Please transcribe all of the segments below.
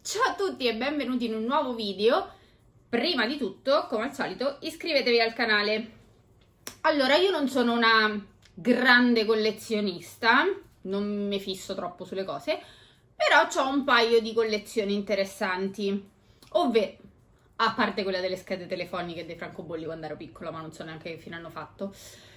Ciao a tutti e benvenuti in un nuovo video. Prima di tutto, come al solito, iscrivetevi al canale. Allora, io non sono una grande collezionista, non mi fisso troppo sulle cose, però ho un paio di collezioni interessanti, ovvero, a parte quella delle schede telefoniche dei francobolli quando ero piccola, ma non so neanche che fine hanno fatto.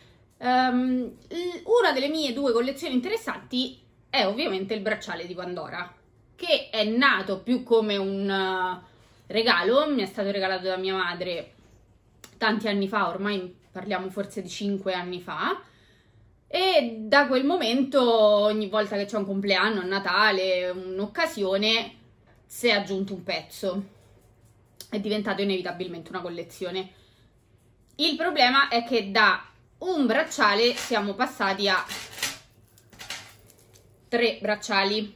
Una delle mie due collezioni interessanti è ovviamente il bracciale di Pandora, che è nato più come un regalo, mi è stato regalato da mia madre tanti anni fa, ormai parliamo forse di 5 anni fa, e da quel momento ogni volta che c'è un compleanno, un Natale, un'occasione, si è aggiunto un pezzo, è diventato inevitabilmente una collezione. Il problema è che da un bracciale siamo passati a 3 bracciali,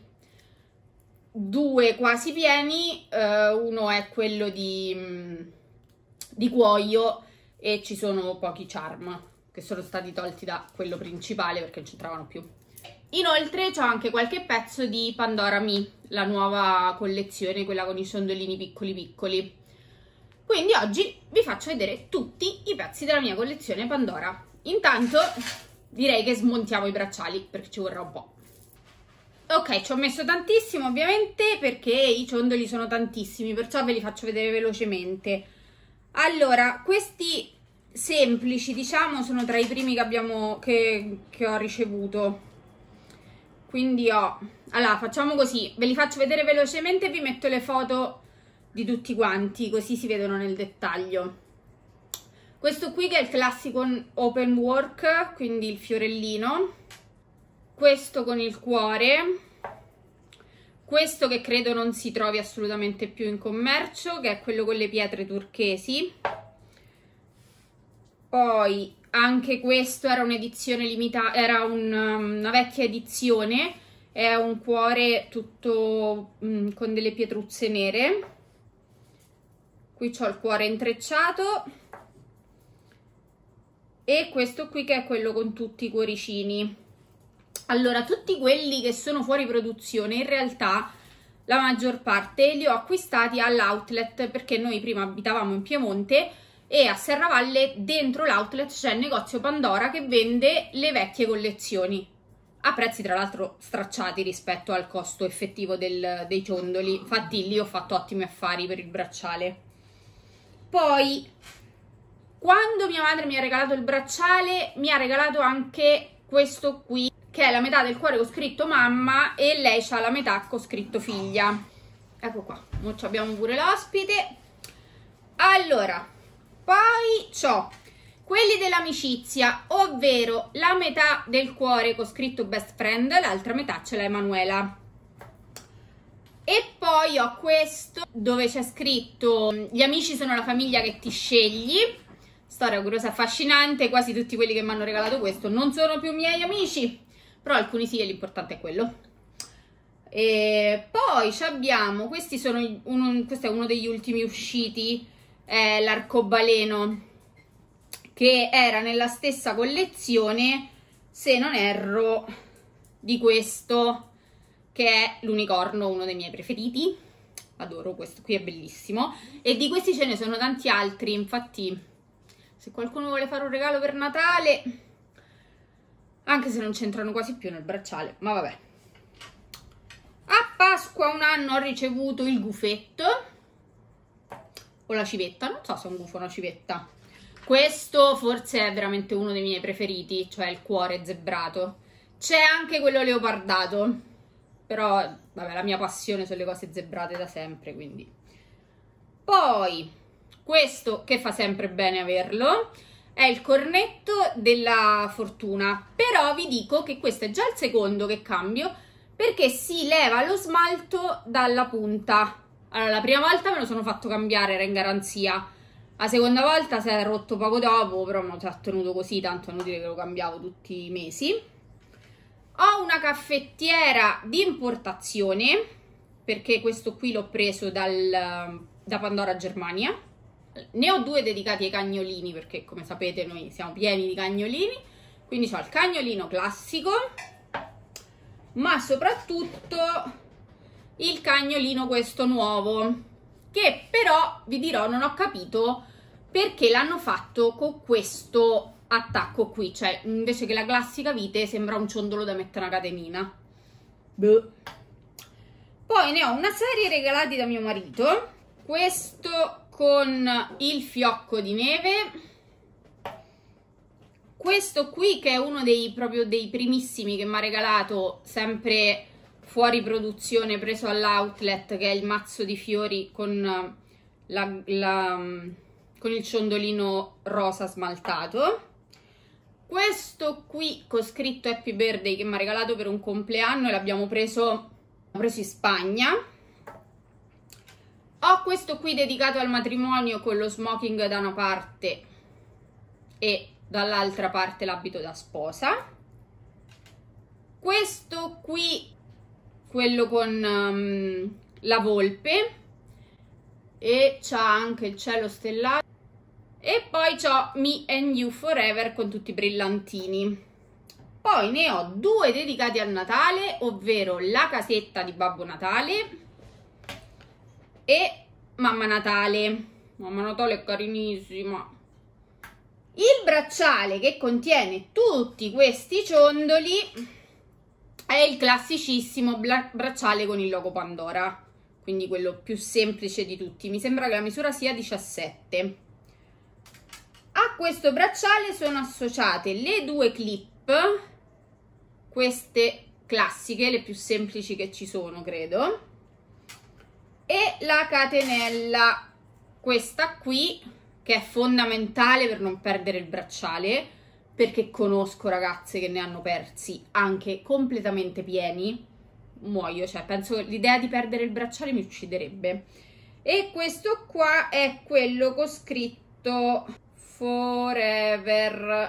2 quasi pieni, uno è quello di cuoio e ci sono pochi charm che sono stati tolti da quello principale perché non c'entravano più. Inoltre c'ho anche qualche pezzo di Pandora Me, la nuova collezione, quella con i ciondolini piccoli piccoli. Quindi oggi vi faccio vedere tutti i pezzi della mia collezione Pandora. Intanto direi che smontiamo i bracciali perché ci vorrà un po'. Ok, ci ho messo tantissimo ovviamente perché i ciondoli sono tantissimi, perciò ve li faccio vedere velocemente. Allora, questi semplici, diciamo, sono tra i primi che ho ricevuto. Quindi allora, facciamo così, ve li faccio vedere velocemente e vi metto le foto di tutti quanti, così si vedono nel dettaglio. Questo qui che è il classico open work, quindi il fiorellino. Questo con il cuore, questo che credo non si trovi assolutamente più in commercio, che è quello con le pietre turchesi. Poi anche questo era un'edizione limitata, era una vecchia edizione, è un cuore tutto con delle pietruzze nere. Qui c'ho il cuore intrecciato e questo qui che è quello con tutti i cuoricini. Allora, tutti quelli che sono fuori produzione, in realtà la maggior parte li ho acquistati all'outlet, perché noi prima abitavamo in Piemonte e a Serravalle dentro l'outlet c'è il negozio Pandora che vende le vecchie collezioni a prezzi tra l'altro stracciati rispetto al costo effettivo dei ciondoli. Infatti lì ho fatto ottimi affari per il bracciale. Poi, quando mia madre mi ha regalato il bracciale, mi ha regalato anche questo qui, che è la metà del cuore con scritto mamma e lei c'ha la metà con scritto figlia. Ecco qua, ora abbiamo pure l'ospite. Allora, poi c'ho quelli dell'amicizia, ovvero la metà del cuore con scritto best friend, l'altra metà ce l'ha Emanuela. E poi ho questo dove c'è scritto gli amici sono la famiglia che ti scegli. Storia curiosa e affascinante, quasi tutti quelli che mi hanno regalato questo non sono più miei amici, però alcuni sì e l'importante è quello. E poi abbiamo, questo è uno degli ultimi usciti, l'arcobaleno, che era nella stessa collezione, se non erro, di questo, che è l'unicorno, uno dei miei preferiti. Adoro questo qui, è bellissimo. E di questi ce ne sono tanti altri, infatti se qualcuno vuole fare un regalo per Natale, anche se non c'entrano quasi più nel bracciale, ma vabbè. A Pasqua un anno ho ricevuto il gufetto o la civetta, non so se è un gufo o una civetta. Questo forse è veramente uno dei miei preferiti, cioè il cuore zebrato. C'è anche quello leopardato, però vabbè, la mia passione sono le cose zebrate da sempre, quindi. Poi questo, che fa sempre bene averlo, è il cornetto della fortuna, però vi dico che questo è già il secondo che cambio, perché si leva lo smalto dalla punta. Allora, la prima volta me lo sono fatto cambiare, era in garanzia. La seconda volta si è rotto poco dopo, però me lo sono tenuto così, tanto è inutile che lo cambiavo tutti i mesi. Ho una caffettiera di importazione, perché questo qui l'ho preso da Pandora Germania. Ne ho 2 dedicati ai cagnolini, perché come sapete noi siamo pieni di cagnolini, quindi ho il cagnolino classico, ma soprattutto il cagnolino questo nuovo, che però vi dirò non ho capito perché l'hanno fatto con questo attacco qui, cioè invece che la classica vite sembra un ciondolo da mettere una catenina. Beh. Poi ne ho una serie regalati da mio marito, questo con il fiocco di neve, questo qui che è uno dei proprio dei primissimi che mi ha regalato, sempre fuori produzione, preso all'outlet, che è il mazzo di fiori con con il ciondolino rosa smaltato. Questo qui con scritto Happy Birthday che mi ha regalato per un compleanno e l'abbiamo preso in Spagna. Ho questo qui dedicato al matrimonio con lo smoking da una parte e dall'altra parte l'abito da sposa. Questo qui, quello con la volpe, e c'ha anche il cielo stellato. E poi c'ho Me and You Forever con tutti i brillantini. Poi ne ho due dedicati al Natale, ovvero la casetta di Babbo Natale e Mamma Natale. Mamma Natale è carinissima. Il bracciale che contiene tutti questi ciondoli è il classicissimo bracciale con il logo Pandora, quindi quello più semplice di tutti. Mi sembra che la misura sia 17. A questo bracciale sono associate le due clip, queste classiche, le più semplici che ci sono, credo, e la catenella, questa qui, che è fondamentale per non perdere il bracciale, perché conosco ragazze che ne hanno persi anche completamente pieni, muoio, cioè penso che l'idea di perdere il bracciale mi ucciderebbe. E questo qua è quello con scritto Forever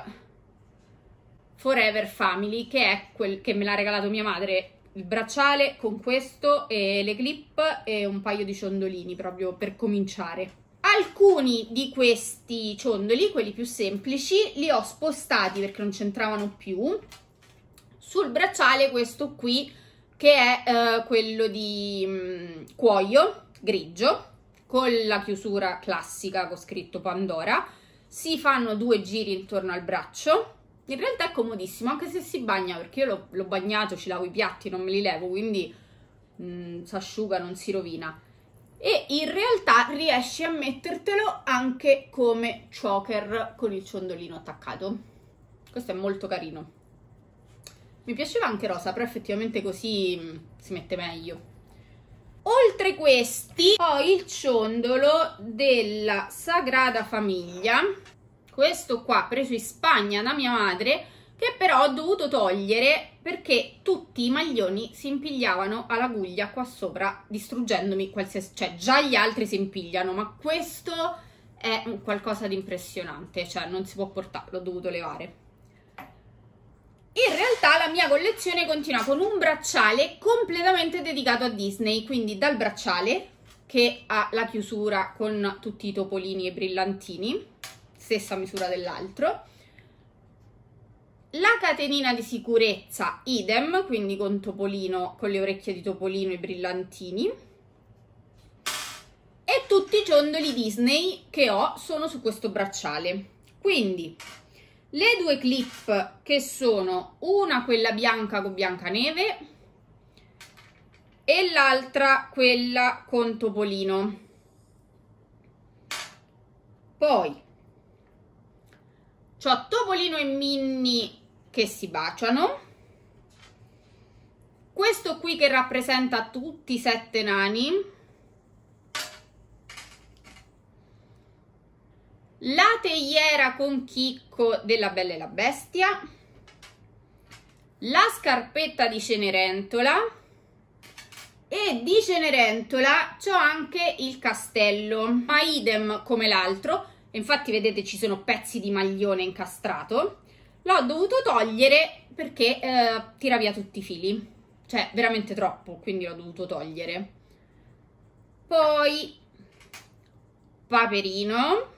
Family, che è quel che me l'ha regalato mia madre, il bracciale con questo e le clip e un paio di ciondolini proprio per cominciare. Alcuni di questi ciondoli, quelli più semplici, li ho spostati perché non c'entravano più sul bracciale questo qui, che è quello di cuoio grigio con la chiusura classica con scritto Pandora. Si fanno 2 giri intorno al braccio. In realtà è comodissimo anche se si bagna, perché io l'ho bagnato, ci lavo i piatti, non me li levo, quindi si asciuga, non si rovina. E in realtà riesci a mettertelo anche come choker con il ciondolino attaccato. Questo è molto carino. Mi piaceva anche rosa, però effettivamente così si mette meglio. Oltre questi ho il ciondolo della Sagrada Famiglia, questo qua preso in Spagna da mia madre, che però ho dovuto togliere perché tutti i maglioni si impigliavano alla guglia qua sopra, distruggendomi qualsiasi, cioè già gli altri si impigliano, ma questo è qualcosa di impressionante, cioè non si può portare, l'ho dovuto levare. In realtà la mia collezione continua con un bracciale completamente dedicato a Disney, quindi dal bracciale che ha la chiusura con tutti i topolini e brillantini, stessa misura dell'altro, la catenina di sicurezza idem, quindi con topolino, con le orecchie di topolino e brillantini, e tutti i ciondoli Disney che ho sono su questo bracciale. Quindi le due clip, che sono una quella bianca con Biancaneve e l'altra quella con Topolino. Poi c'ho Topolino e Minnie che si baciano, questo qui che rappresenta tutti i 7 nani, la teiera con Chicco della Bella e la Bestia, la scarpetta di Cenerentola, e di Cenerentola c'ho anche il castello, ma idem come l'altro. Infatti vedete ci sono pezzi di maglione incastrato, l'ho dovuto togliere perché tira via tutti i fili, cioè veramente troppo, quindi l'ho dovuto togliere. Poi Paperino,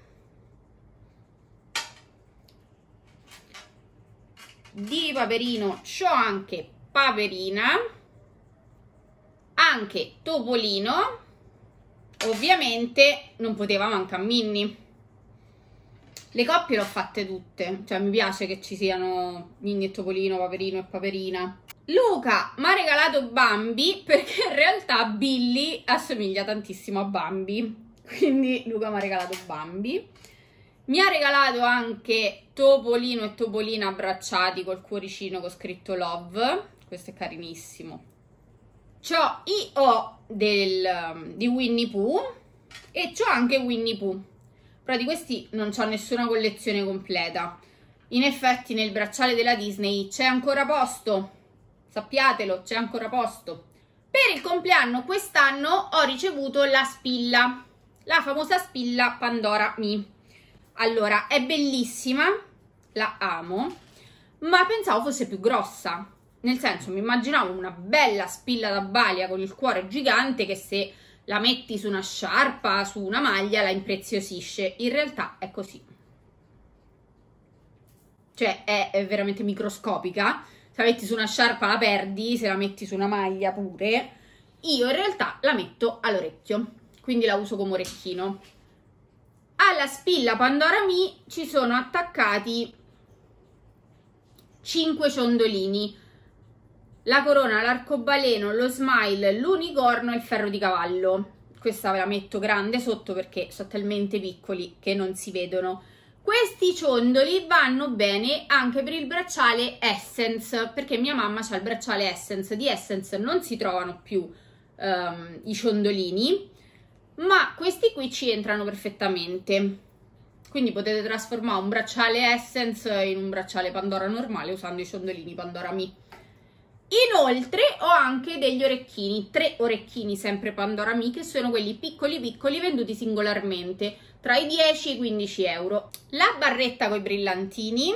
di Paperino c'ho anche Paperina, anche Topolino, ovviamente non poteva mancare Minnie. Le coppie le ho fatte tutte, cioè mi piace che ci siano Minnie e Topolino, Paperino e Paperina. Luca mi ha regalato Bambi perché in realtà Billy assomiglia tantissimo a Bambi, quindi Luca mi ha regalato Bambi. Mi ha regalato anche Topolino e Topolina abbracciati col cuoricino con scritto Love, questo è carinissimo. C'ho i O di Winnie Pooh e c'ho anche Winnie Pooh, però di questi non c'ho nessuna collezione completa. In effetti nel bracciale della Disney c'è ancora posto, sappiatelo, c'è ancora posto. Per il compleanno quest'anno ho ricevuto la spilla, la famosa spilla Pandora Me. Allora, è bellissima, la amo, ma pensavo fosse più grossa. Nel senso, mi immaginavo una bella spilla da balia con il cuore gigante che se la metti su una sciarpa, su una maglia, la impreziosisce. In realtà è così. Cioè, è veramente microscopica. Se la metti su una sciarpa la perdi, se la metti su una maglia pure. Io in realtà la metto all'orecchio, quindi la uso come orecchino. Alla spilla Pandora Me ci sono attaccati 5 ciondolini. La corona, l'arcobaleno, lo smile, l'unicorno e il ferro di cavallo. Questa ve la metto grande sotto perché sono talmente piccoli che non si vedono. Questi ciondoli vanno bene anche per il bracciale Essence, perché mia mamma ha il bracciale Essence. Di Essence non si trovano più i ciondolini, ma questi qui ci entrano perfettamente. Quindi potete trasformare un bracciale Essence in un bracciale Pandora normale usando i ciondolini Pandora Me. Inoltre ho anche degli orecchini, 3 orecchini sempre Pandora Me, che sono quelli piccoli piccoli venduti singolarmente, tra i 10 e i 15 euro. La barretta con i brillantini,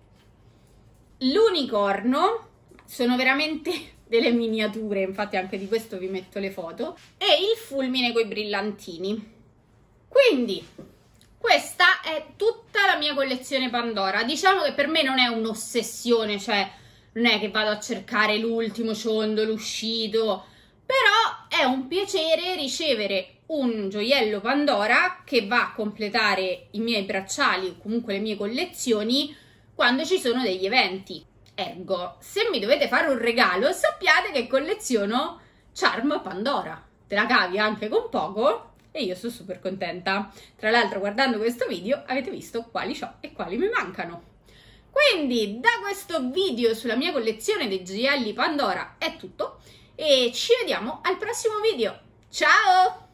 l'unicorno, sono veramente delle miniature, infatti anche di questo vi metto le foto, e il fulmine con i brillantini. Quindi questa è tutta la mia collezione Pandora. Diciamo che per me non è un'ossessione, cioè non è che vado a cercare l'ultimo ciondolo uscito, però è un piacere ricevere un gioiello Pandora che va a completare i miei bracciali o comunque le mie collezioni quando ci sono degli eventi. Ergo, se mi dovete fare un regalo, sappiate che colleziono Charm Pandora. Te la cavi anche con poco e io sono super contenta. Tra l'altro, guardando questo video avete visto quali ho e quali mi mancano. Quindi da questo video sulla mia collezione dei gioielli Pandora è tutto e ci vediamo al prossimo video. Ciao!